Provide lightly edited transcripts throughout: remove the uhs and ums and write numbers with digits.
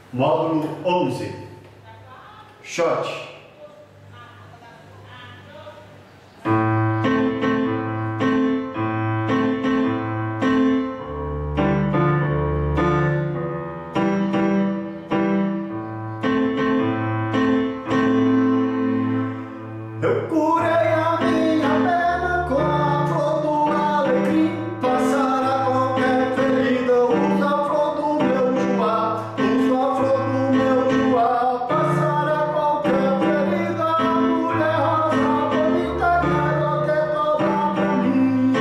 Módulo 11. Shot. Eu curei a minha pena com a flor do alecrim. Passar a qualquer ferida, uso a flor do meu joá. Uso a flor do meu joá. Passar a qualquer ferida, a mulher rosa bonita quero ter toda pra mim.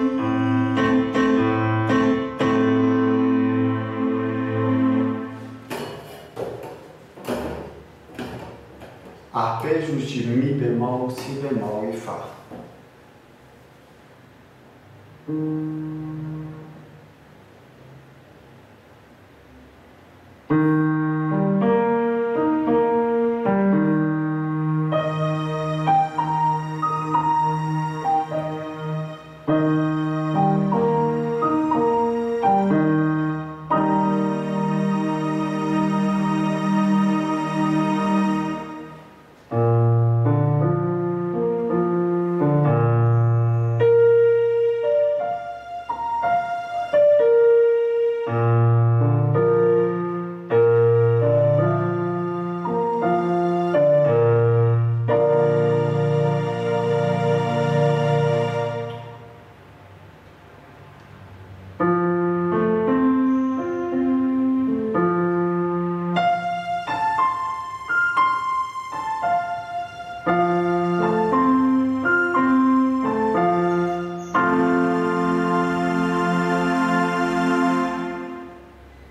Arpejos de Mi bemol, Si bemol e Fá.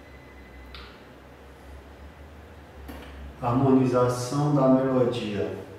Harmonização da melodia.